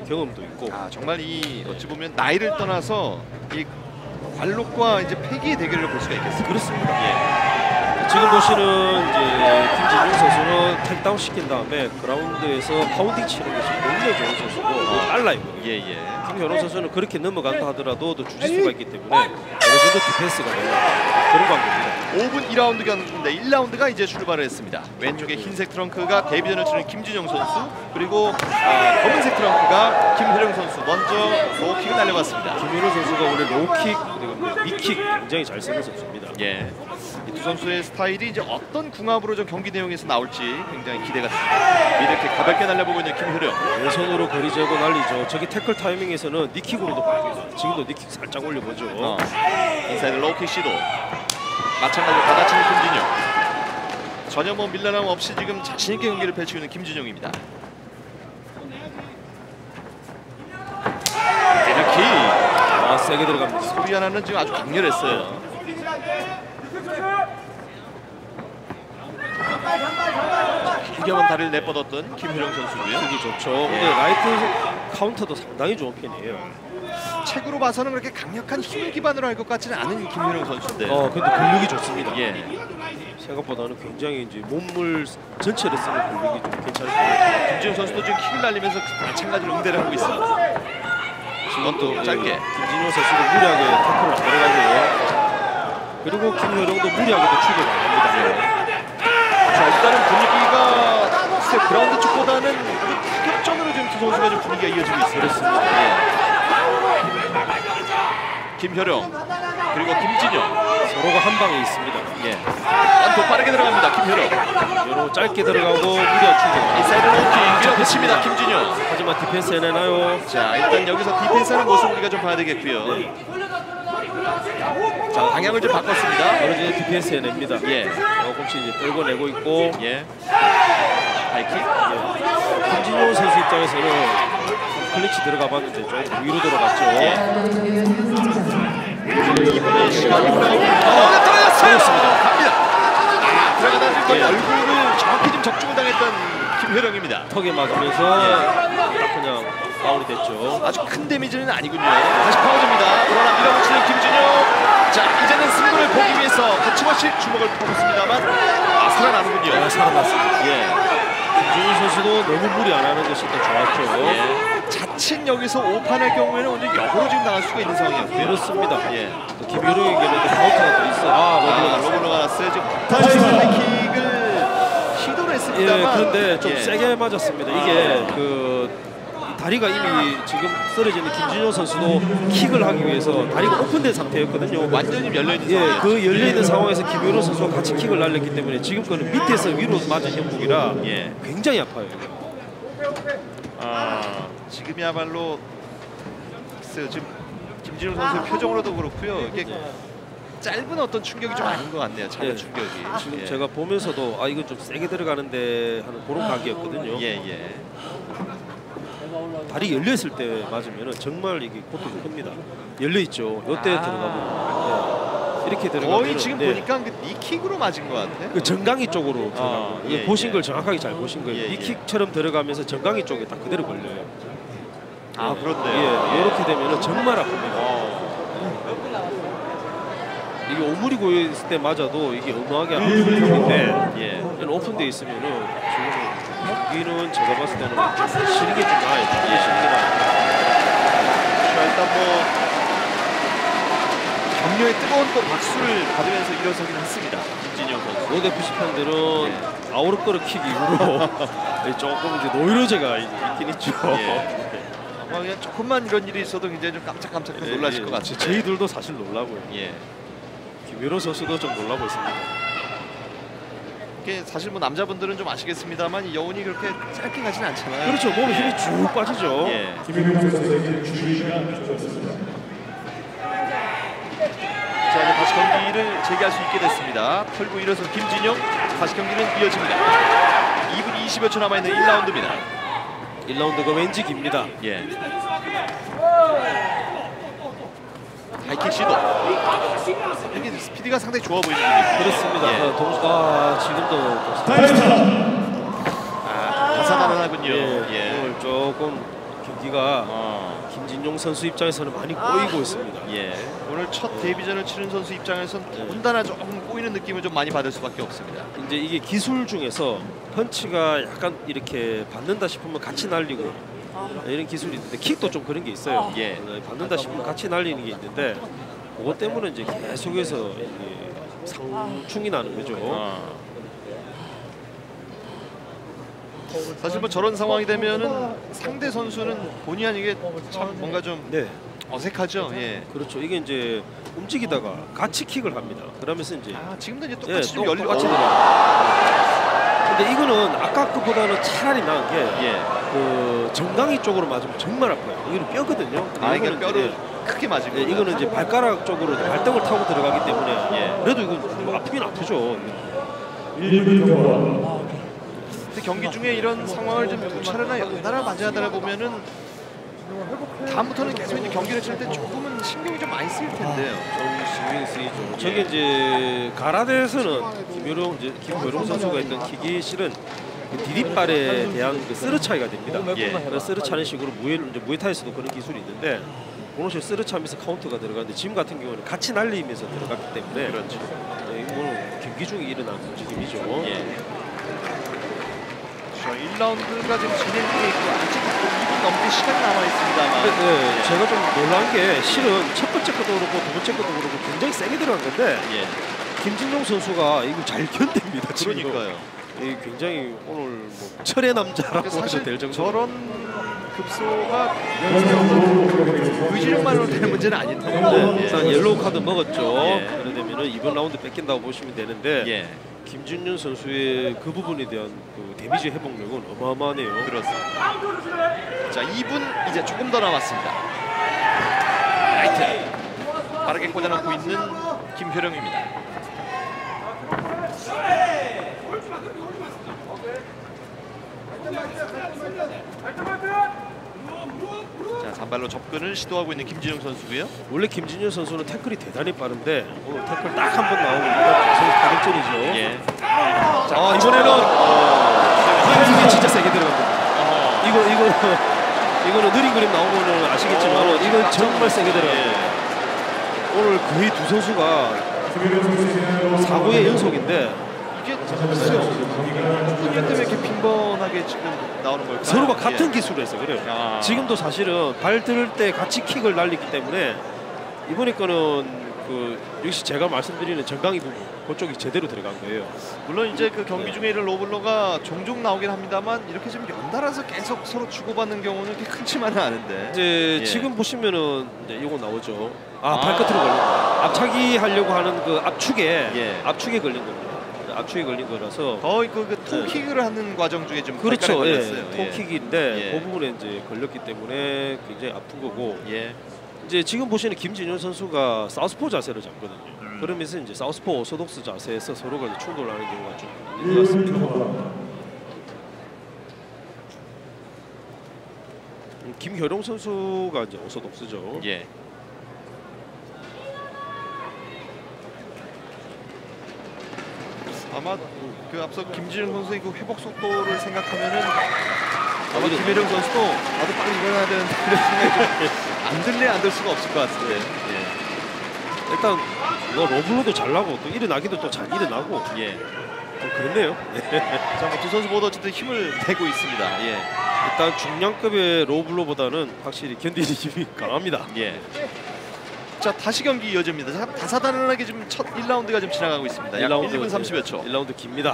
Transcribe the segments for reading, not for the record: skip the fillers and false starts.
경험도 있고. 정말 이 어찌 보면 나이를 떠나서 이 관록과 이제 패기의 대결을 볼 수가 있겠습니다. 그렇습니다. 지금 보시는 이제 김진용 선수는 택다운 시킨 다음에 그라운드에서 파운딩 치는 것이 굉장히 좋은 선수고 빨라요. 김현호 선수는 그렇게 넘어간다 하더라도 또 주짓수가 있기 때문에 어느 정도 디펜스가 되는 그런 관계입니다. 5분 2라운드 경기인데 1라운드가 이제 출발을 했습니다. 왼쪽에 흰색 트렁크가 데뷔전을 치는 김진용 선수, 그리고 검은색 트렁크가 김혜령 선수. 먼저 로우킥을 날려봤습니다. 김현호 선수가 오늘 로우킥 그리고 니킥 굉장히 잘 쓰는 선수입니다. 이 두 선수의 스타일이 이제 어떤 궁합으로 좀 경기 내용에서 나올지 굉장히 기대가 됩니다. 이렇게 가볍게 날려보고 있는 김효령. 왼손으로 거리 재고 날리죠. 저기 태클 타이밍에서는 니킥으로도 바뀌죠. 지금도 니킥 살짝 올려보죠. 인사이드 로우킥 시도. 마찬가지로 받아치는 김진용. 전혀 뭐 밀려남 없이 지금 자신있게 경기를 펼치고 있는 김진용입니다. 이렇게 세게 들어갑니다. 소리 하나는 지금 아주 강렬했어요. 길게만 다리를 내뻗었던 김효령 선수고요. 킥이 좋죠. 근데 라이트 카운터도 상당히 좋은 편이에요. 책으로 봐서는 그렇게 강력한 힘을 기반으로 할 것 같지는 않은 김효령 선수인데. 근데 근육이 좋습니다. 생각보다는 굉장히 이제 몸을 전체를 쓰는 근육이 좀 괜찮습니다. 김진용 선수도 지금 킥을 날리면서 마찬가지로 응대를 하고 있습니다. 지금 또 짧게. 김진용 선수도 무리하게 태클을 안 들어가고요. 그리고 김효령도 무리하게도 추격을 안 합니다. 자, 일단은 분위기가 그라운드 쪽보다는 타격전으로 지금 두 선수가 좀 분위기가 이어지고 있습니다. 그렇습니다. 김효령 그리고 김진용 서로가 한 방에 있습니다. 완도 빠르게 들어갑니다. 김효령. 여러 짧게 들어가고 무리한 추격. 인사이드 로우킥 밀어붙입니다. 김진용. 하지만 디펜스 해내나요? 자, 일단 여기서 디펜스하는 모습 우리가 좀 봐야 되겠고요. 자, 방향을 좀 바꿨습니다. 어느 정도 디펜스 해냅니다. 조금씩 이제 떨궈내고 있고. 하이킥. 김진용 선수 입장에서는 클린치 들어가 봤는데 좀 위로 들어갔죠. 이번에 시간이 떨어졌어요. 갑니다. 들어가다 얼굴을 정확히 좀 적중을 당했던 김효령입니다. 턱에 맞으면서 딱 그냥 파울이 됐죠. 아주 큰 데미지는 아니군요. 다시 파워줍니다. 그러나 밀어붙이는 김진용. 자, 이제는 승부를 보기 위해서 거침없이 주먹을 퍼붓습니다만 살아나는군요. 살아났습니다. 김진용 선수도 너무 무리 안 하는 것이 더 좋았죠. 자칫 여기서 5판할 경우에는 오늘 역으로 지금 나갈 수가 있는 상황이었고요. 그렇습니다. 또 김효령에게는 또 카운터가 또 있어요. 로블로가 났어요. 지금 하이킥을 시도를 했습니다만. 그런데 좀 세게 맞았습니다. 이게 그 다리가 이미 지금 쓰러지는 김진용 선수도 킥을 하기 위해서 다리가 오픈된 상태였거든요. 완전히 열려있는 상황이었죠. 그 열려있는 상황에서 김효령 선수가 같이 킥을 날렸기 때문에 지금 거는 밑에서 위로 맞은 형국이라 굉장히 아파요. 지금이야말로 지금 김진용 선수의 표정으로도 그렇고요. 이게 짧은 어떤 충격이 좀 아닌 것 같네요. 작은 충격이. 지금 제가 보면서도 이건 좀 세게 들어가는데 하는 그런 각이었거든요. 다리 열려 있을 때 맞으면 정말 이게 고통이 큽니다. 열려 있죠. 이때 들어가면 이렇게 들어가면 거의 지금 보니까 그 니킥으로 맞은 것 같아요. 그 정강이 쪽으로 들어가고 보신 걸 정확하게 잘 보신 거예요. 니킥처럼 들어가면서 정강이 쪽에 딱 그대로 걸려요. 그렇네요. 이렇게 되면 정말 아픕니다. 이게 오므리 고여 있을 때 맞아도 이게 어마하게 아픈 형인데 오픈돼 있으면은 지금 여기는 제가 봤을 때는 시리게 좀 나아요. 시리게 나아요. 자, 일단 뭐 격려의 뜨거운 또 박수를 받으면서 일어서긴 했습니다. 김진용 선수. 로데프시 팬들은 아우르거르 킥 이후로 조금 이제 노이로제가 있긴 있죠. 아마 그냥 조금만 이런 일이 있어도 굉장히 좀 깜짝깜짝 놀라실 것 같아요. 저희들도 사실 놀라고요. 김효령 선수도 좀 놀라고 있습니다. 이게 사실 뭐 남자분들은 좀 아시겠습니다만 이 여운이 그렇게 짧게 가진 않잖아요. 그렇죠. 몸에 힘이 쭉 빠지죠. 자, 이제 다시 경기를 재개할 수 있게 됐습니다. 털고 일어선 김진용. 다시 경기는 이어집니다. 2분 20여 초 남아있는 1라운드입니다. 1라운드가 왠지 깁니다. 하이킥 시도. 이게 스피드가 상당히 좋아 보이는 분이에요. 그렇습니다. 지금도 다사다난하군요. 오늘 조금 경기가 김진용 선수 입장에서는 많이 꼬이고 있습니다. 예. 오늘 첫 데뷔전을 치른 선수 입장에서는 더군다나 조금 꼬이는 느낌을 좀 많이 받을 수밖에 없습니다. 이제 이게 기술 중에서 펀치가 약간 이렇게 받는다 싶으면 같이 날리고 이런 기술이 있는데 킥도 좀 그런 게 있어요. 예. 받는다 싶으면 같이 날리는 게 있는데 그것 때문에 이제 계속해서 상충이 나는 거죠. 사실 뭐 저런 상황이 되면은 상대 선수는 본의 아니게 참 뭔가 좀 네. 어색하죠. 예. 그렇죠. 이게 이제 움직이다가 같이 킥을 합니다. 그러면서 이제 지금도 이제 똑같이 좀 똑같이 열리고. 들어가요. 근데 이거는 아까 그보다는 차라리 나은 게 예. 그 정강이 쪽으로 맞으면 정말 아파요. 이거는 뼈거든요. 근데 이게 이거는 뼈를 이제, 크게 맞은 거예요. 이거는 이제 발가락 쪽으로 발등을 타고 들어가기 때문에 예. 그래도 이거 뭐 아프긴 아프죠. 근데 경기 중에 이런 상황을 좀 두 차례나 연달아 맞이하다 보면은 다음부터는 계속 이제 경기를 칠 때 조금은 신경이 좀 많이 쓰일 텐데요. 좀 신경이 쓰이죠. 저게 이제 가라데에서는 김효룡 선수가 했던 킥이 실은 그 디딤발에 대한 그 쓰르 차이가 됩니다. 예. 그래서 쓰르 차는 식으로 무에타이에서도 그런 기술이 있는데 그런 식으로 쓰르 차면서 카운터가 들어가는데 지금 같은 경우는 같이 날리면서 들어갔기 때문에 그렇죠. 이거는 경기 중에 일어난 움직임이죠. 예. 1라운드가 지금 진행되고 있고 아직 2분 넘게 시간이 남아 있습니다만. 네, 제가 좀 놀란 게 실은 첫 번째 것도 그렇고 두 번째 것도 그렇고 굉장히 세게 들어간 건데 김진용 선수가 이거 잘 견딥니다. 그러니까요. 굉장히 오늘 뭐 철의 남자라고 사실 해도 될 정도로 저런 급소가 의지력만으로 되는 문제는 아닌 네, 텐데. 일단 옐로우 카드 먹었죠. 예. 그래 되면은 이번 라운드 뺏긴다고 보시면 되는데 김준윤 선수의 그 부분에 대한 그 데미지 회복력은 어마어마하네요. 그렇습니다. 자, 2분 이제 조금 더 남았습니다. 라이트 빠르게 꽂아놓고 있는 김효령입니다. 자, 잔발로 접근을 시도하고 있는 김진용 선수고요. 원래 김진윤 선수는 태클이 대단히 빠른데 오늘 태클 딱 한 번 나오면 계속 타격전이죠. 예. 자, 이번에는 이게 진짜 세게 들어갑니다. 이거는 느린 그림 나오면은 아시겠지만 이건 정말 세게 들어가요. 오늘 거의 두 선수가 사고의 연속인데 이게 글쎄요. 이게 때문에 이렇게 빈번하게 지금 나오는 걸까요? 서로가 같은 기술을 해서 그래요. 아. 지금도 사실은 발 들 때 같이 킥을 날리기 때문에 이번에 거는 그 역시 제가 말씀드리는 정강이 부분 그쪽이 제대로 들어간 거예요. 물론 이제 그 경기 중에 이런 로블로가 종종 나오긴 합니다만 이렇게 지금 연달아서 계속 서로 주고받는 경우는 그렇게 흔치만은 않은데. 이제 지금 보시면은 이제 이거 나오죠. 발끝으로 걸린 거. 앞차기 하려고 하는 그 압축에 걸린 겁니다. 압축에 걸린 거라서 거의 그 토킥을 하는 과정 중에 좀 그렇죠. 걸렸어요. 토킥인데 그 부분에 이제 걸렸기 때문에 굉장히 아픈 거고. 이제 지금 보시는 김진용 선수가 사우스포 자세를 잡거든요. 그러면서 이제 사우스포 오소독스 자세에서 서로가 이제 충돌하는 경우가 좀 있는 것 같습니다. 김효룡 선수가 이제 오소독스죠. 아마 그 앞서 김진용 선수의 그 회복 속도를 생각하면은 아마 김효령 선수도 나도 빨리 일어나야 되는 이런 생각이 안 들래 안 들 수가 없을 것 같은데. 일단 뭐 로블로도 잘 나고 또 일어나기도 또 잘 일어나고 좀 그렇네요. 자, 뭐 두 선수 모두 어쨌든 힘을 내고 있습니다. 일단 중량급의 로블로보다는 확실히 견디는 힘이 강합니다. 자, 다시 경기 이어집니다. 자, 다사다난하게 지금 첫 1라운드가 좀 지나가고 있습니다. 약 1분 30여 초. 1라운드 깁니다.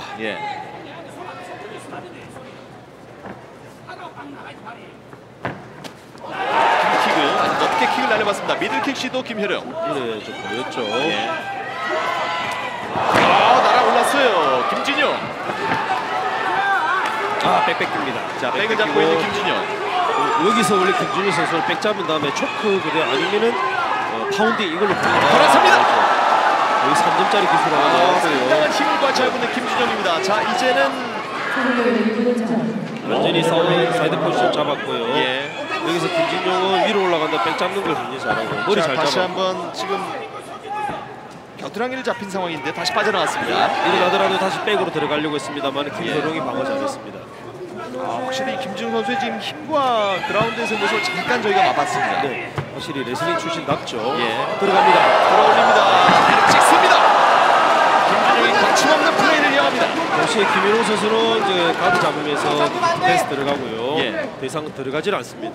킥을 아주 높게 킥을 날려봤습니다. 미들킥 시도 김효령. 좀 보였죠. 날아올랐어요. 김진용. 백백입니다. 자, 백을 잡고 있는 김진용. 여기서 원래 김준희 선수를 백 잡은 다음에 초크 그래 아니면은 파운딩 이걸로 돌아섭니다. 여기 3점짜리 기술 하나 나왔어요. 상당한 힘을 과시하고 있는 김진용입니다. 자, 이제는 완전히 사이드 포지션 잡았고요. 여기서 김진용은 위로 올라간다 백 잡는 걸 굉장히 잘하고 머리 잘 다시 잡았고 한번 지금 겨드랑이를 잡힌 상황인데 다시 빠져나왔습니다. 일어나더라도 다시 백으로 들어가려고 했습니다만 김효룡이 방어 잘했습니다. 확실히 김진용 선수의 지금 힘과 그라운드에서 모습을 잠깐 저희가 맛봤습니다. 네, 확실히 레슬링 출신답죠. 예. 들어갑니다. 들어올립니다. 배를 찍습니다. 김진용이 거침없는 플레이를 이어갑니다. 동시에 김현웅 선수는 이제 가드 잡으면서 디펜스 들어가고요. 예. 더 이상 들어가질 않습니다.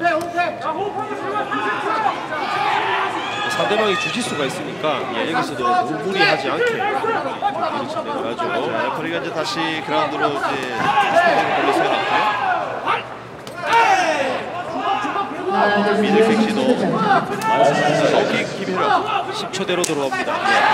상대방이 주짓수가 있으니까 여기서도 너무 무리하지 않게 진행을 하죠. 자, 레퍼리가 이제 다시 그라운드로 이제 스탠딩을 돌려서 해놨고요. 미들킥 시도. 킥 김혜령. 10초대로 들어옵니다.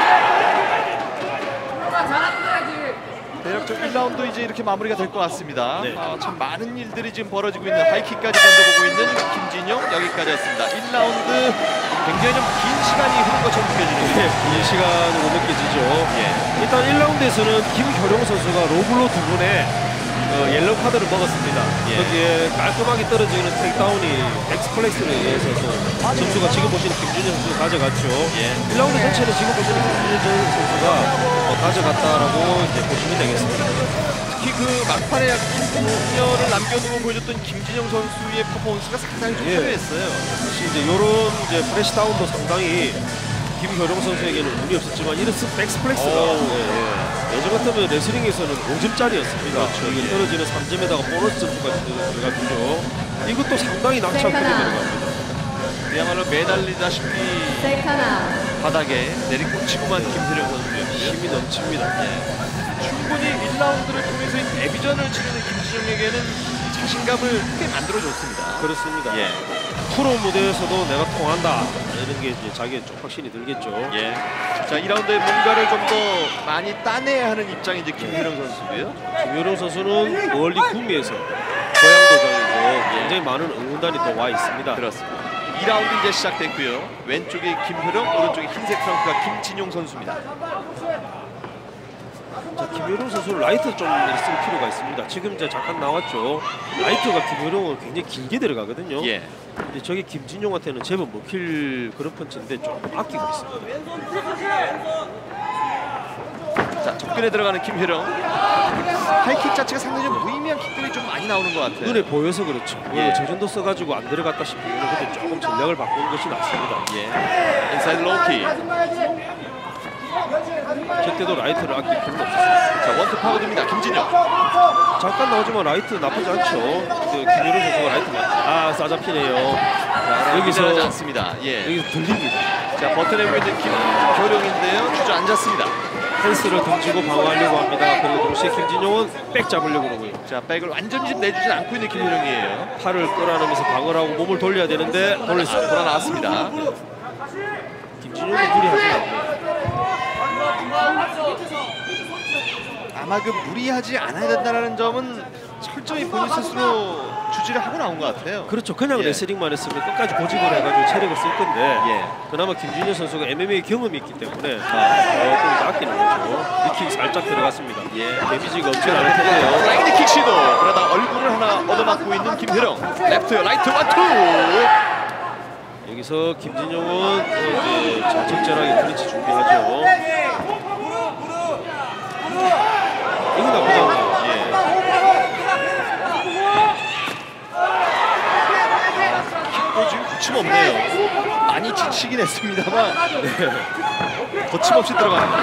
대략적 1라운드 이제 이렇게 마무리가 될 것 같습니다. 네. 참 많은 일들이 지금 벌어지고 있는 하이킥까지 던져보고 있는 김진용 여기까지였습니다. 1라운드 굉장히 좀 긴 시간이 흐른 것처럼 느껴지는데 네, 이 시간으로 느껴지죠. 예. 일단 1라운드에서는 김효룡 선수가 로블로 두 분의 옐로우 카드를 먹었습니다. 예. 거기에 깔끔하게 떨어지는 테이크다운이 엑스플렉스에 의해서 점수가 지금 보시는 김준현 선수가 가져갔죠. 예. 1라운드 전체는 지금 보시는 김준현 선수가 가져갔다라고 이제 보시면 되겠습니다. 특히 그 막판에 승려를 남겨두고 보여줬던 김진영 선수의 퍼포먼스가 상당히 좀 예. 화려했어요. 사실 이제 이런 이제 프레시다운도 상당히 김효룡 선수에게는 운이 없었지만 이런 백스플렉스가 예전 같으면 레슬링에서는 5점짜리였습니다. 그렇죠. 이게 떨어지는 3점에다가 보너스 점수까지 들어가죠. 이것도 상당히 낭창 크게 들어갑니다. 그야말로 매달리다시피 바닥에 내리꽂히고만 김세령 선수였고요. 힘이 넘칩니다. 충분히 1라운드를 통해서 이 데뷔전을 치르는 김진영에게는 자신감을 크게 만들어줬습니다. 그렇습니다. 예. 프로 무대에서도 내가 통한다 이런 게 이제 자기의 좀 확신이 들겠죠. 예. 자, 2라운드에 뭔가를 좀 더 많이 따내야 하는 입장이 이제 김혜령 선수고요. 김효룡 선수는 월리 구미에서 고향도장이고 굉장히 많은 응원단이 또 와 있습니다. 그렇습니다. 2라운드 이제 시작됐고요. 왼쪽에 김효령, 오른쪽에 흰색 트렁크가 김진용 선수입니다. 자, 김효룡 선수는 라이트 좀 쓸 필요가 있습니다. 지금 이제 잠깐 나왔죠. 라이트가 김효룡은 굉장히 길게 들어가거든요. 예. 근데 저게 김진용한테는 제법 먹힐 그런 펀치인데 조금 아끼고 있습니다. 자, 접근에 들어가는 김효령. 하이킥 자체가 상당히 좀 무의미한 킥들이 좀 많이 나오는 것 같아요. 눈에 보여서 그렇죠. 예. 저 정도 써가지고 안 들어갔다 싶으면 그때 조금 전략을 바꾸는 것이 낫습니다. 예. 인사이드 로우킥. 저때도 라이트를 아낄 필요는 없었습니다. 자, 원투 파고듭니다. 김진영. 잠깐 나오지만 라이트 나쁘지 않죠. 김효룡 선수가 라이트 싸잡히네요. 여기서 여기서 않습니다. 예. 여기서 들립니다. 자, 버텨내고 있는 김효령인데요. 주저앉았습니다. 펜스를 던지고 방어하려고 합니다. 그리고 동시에 김진용은 백 잡으려고 그러고요. 자, 백을 완전히 지금 내주진 않고 있는 김효령이에요. 팔을 끌어안으면서 방어를 하고 몸을 돌려야 되는데 돌렸습니다. 돌아 나왔습니다. 김진용은 무리하지 않네요. 아마 그 무리하지 않아야 된다는 점은 철저히 본인 스스로 주지를 하고 나온 것 같아요. 그렇죠. 그냥 예. 레슬링만 했으면 끝까지 고집을 해가지고 체력을 쓸 건데 예. 그나마 김준현 선수가 MMA 경험이 있기 때문에 조금 아끼는 거죠. 니킥 살짝 들어갔습니다. 예. 데미지가 없진 않을 텐데요. 플라잉 킥 시도. 그러다 얼굴을 하나 얻어맞고 있는 김효령. 레프트, 라이트, 원투. 여기서 김진용은 이제 적절하게 클린치 준비하죠. 이거 나쁘지 않아요. 예. 킥도 지금 거침없네요. 많이 지치긴 했습니다만 거침없이 들어갑니다.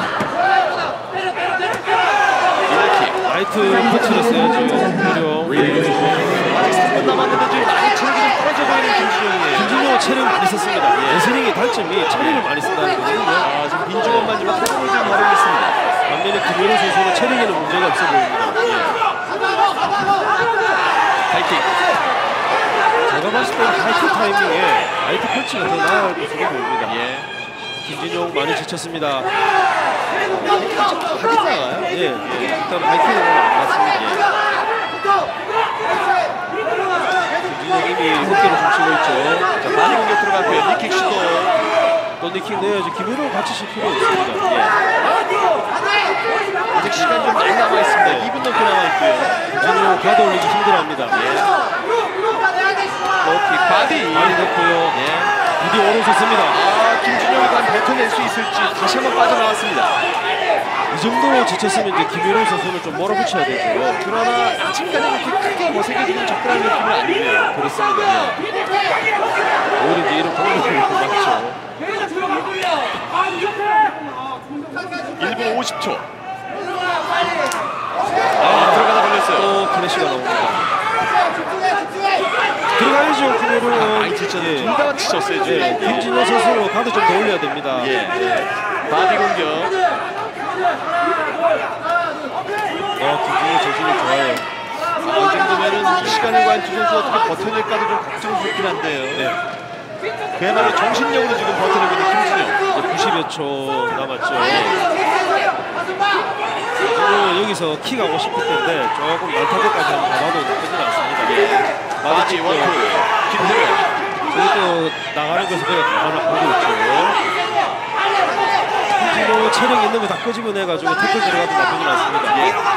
미들킥. 라이트 펀치를 써야죠. 김효룡. 아직 3분 남았는데 지금 많이 체력이 좀 떨어져 보이는 김진용이에요. 김진용은 체력을 많이 썼습니다. 레슬링의 단점이 체력을 많이 쓴다는 거거든요. 아, 지금 빈주먹만 지금 한골 좀 활용했습니다. 반면에 김효룡 선수는 체력에는 문제가 없어 보입니다. 하이킥. 제가 봤을 때는 하이킥 타이밍에 라이트 펀치가 더 나을 것으로 보입니다. 예. 김진용 많이 지쳤습니다. 하긴 나가요? 예, 일단 하이킥은 안 맞습니다. 김진용 이미 어깨를 훔치고 있죠. 자, 많이 공격 들어갔고요. 니킥 시도. 또 니킥 내야지. 김효룡 같이 칠 필요 없습니다. 예. 아직 시간 좀 많이 남아 있습니다. 2분 넘게 남아 있고요. 김진용 가드 올리기 힘들어합니다. 로킥 바디. 많이 넣고요. 예. 부디 오른손 씁니다. 아, 김진용이 과연 뱉어낼 수 있을지 다시 한번 빠져나왔습니다. 이 정도 지쳤으면 이제 김유령 선수는 좀 몰아붙여야 되죠. 그러나 아직까지 이렇게 크게 어색해지는 접근하는 느낌은 아니에요. 그렇습니다. 오히려 이제 이런 공격이 맞죠. 1분 50초. 들어가다 걸렸어요. 또 클래시가 나옵니다. 들어가야죠. 김유령은. 많이 지쳤어요. 둘 다 지쳤어요. 지금. 예, 김진호 선수로 가드 좀 더 올려야 됩니다. 예. 바디 공격. 김진호 정신이 좋아요. 이 정도면은 이 시간을 과연 두 선수 어떻게 버텨낼까도 좀 걱정스럽긴 한데요. 네. 그야말로 정신력으로 지금 버텨내고 있는 김진호. 이제 90여 초 남았죠. 김진호 여기서 킥 하고 싶을 텐데 조금 난타대까지 한번 가봐도 나쁘진 않습니다. 바디 원투. 김진호. 저기 또 나가는 것을 그냥 하나 보고 있죠. 김진호 체력 있는 거 다 끄집어내가지고 태클 들어가도 나쁘진 않습니다.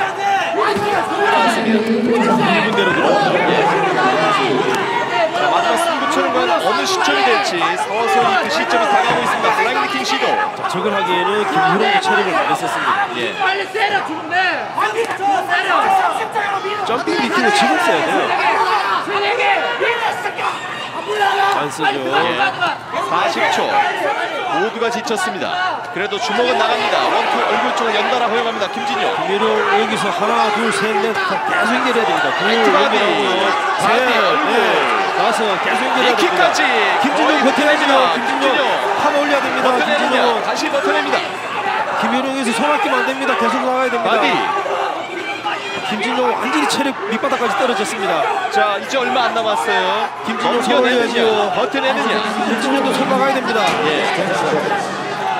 맞습니다. 1분대로 들어오죠. 자, 마지막 승부처는 과연 어느 시점이 될지 서서히 그 시점이 다가오고 있습니다. 플라잉 리킹 시도. 자, 저걸 하기에는 김유령도 체력을 많이 썼습니다. 예. 빨리 때려 죽네. 때려. 점핑 리킹을 지금 써야 돼요. 안 쓰죠. 40초. 모두가 지쳤습니다. 그래도 주먹은 나갑니다. 원투 얼굴 쪽을 연달아 허용합니다. 김진호. 김유령 여기서 하나, 둘, 셋, 넷 계속 연결해야 됩니다. 둘, 바디, 연결하고요. 바디, 셋, 얼굴. 넷, 다섯 계속 연결해야 됩니다. 이킥까지. 김진호 버텨냅니다. 김진호 판 올려야 됩니다. 버텨냅니다. 김진호. 다시 버텨냅니다. 김유령에서 손 아끼면 안 됩니다. 계속 나가야 됩니다. 바디. 김진호 완전히 체력 밑바닥까지 떨어졌습니다. 자, 이제 얼마 안 남았어요. 김진호 손 올려야지요. 버텨내느냐. 김진호도 손 나가야 됩니다. 예.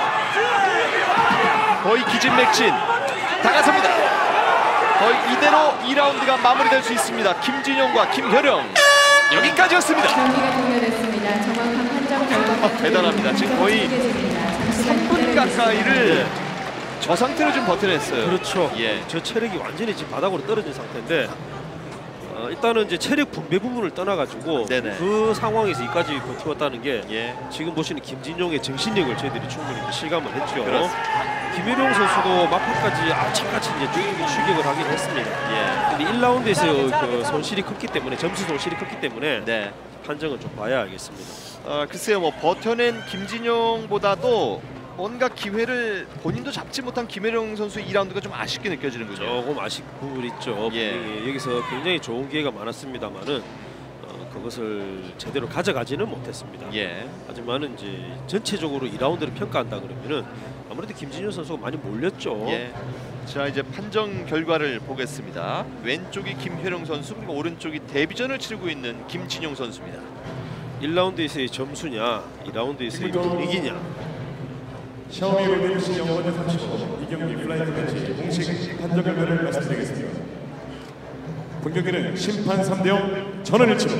거의 기진맥진. 다가섭니다. 거의 이대로 2라운드가 마무리될 수 있습니다. 김진용과 김효령. 여기까지였습니다. 경기가 종료됐습니다. 정확한 판정 결과 대단합니다. 지금 거의 3분 가까이를 저 상태로 좀 버텨냈어요. 그렇죠. 예. 저 체력이 완전히 지금 바닥으로 떨어진 상태인데 일단은 이제 체력 분배 부분을 떠나가지고 네네. 그 상황에서 이까지 버티었다는 게 예. 지금 보시는 김진용의 정신력을 저희들이 충분히 실감을 했죠. 그렇습니다. 김유령 선수도 막판까지 악착같이 이제 추격을 하긴 했습니다. 예. 근데 1라운드에서 그 손실이 컸기 때문에 점수 손실이 컸기 때문에 네. 판정은 좀 봐야 알겠습니다. 글쎄요, 뭐 버텨낸 김진용보다도 뭔가 기회를 본인도 잡지 못한 김혜령 선수 2라운드가 좀 아쉽게 느껴지는군요. 조금 아쉽 부분 있죠. 예. 분명히 여기서 굉장히 좋은 기회가 많았습니다만은 그것을 제대로 가져가지는 못했습니다. 예. 하지만은 이제 전체적으로 2라운드를 평가한다 그러면은 아무래도 김진효 선수가 많이 몰렸죠. 예. 자, 이제 판정 결과를 보겠습니다. 왼쪽이 김혜령 선수, 그리고 오른쪽이 데뷔전을 치르고 있는 김진용 선수입니다. 1라운드에서의 점수냐, 2라운드에서의 분위기냐. 샤오미 롤리시 영번제 35 이경기 플라이트 매치 공식 판정 결과를 말씀드리겠습니다. 본 경기는 심판 3대0 전원일치로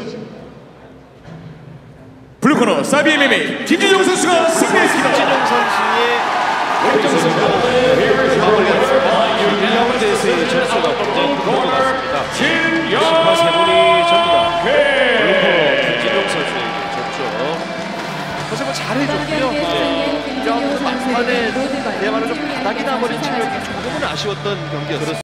블루코너 사비 MMA 김진용 선수가 승리했습니다. 김진용 선수의 원정 승부를 마무리했습니다. 1라운드에서의 점수가 굉장히 큰 것 같습니다. 심판 세 분이 전부 다 블루코너 김진용 선수에게 졌죠. 사실 뭐 잘해줬고요. 막판에 그야말로 좀 바닥이 나버린 체력이 조금은 아쉬웠던 경기였습니다.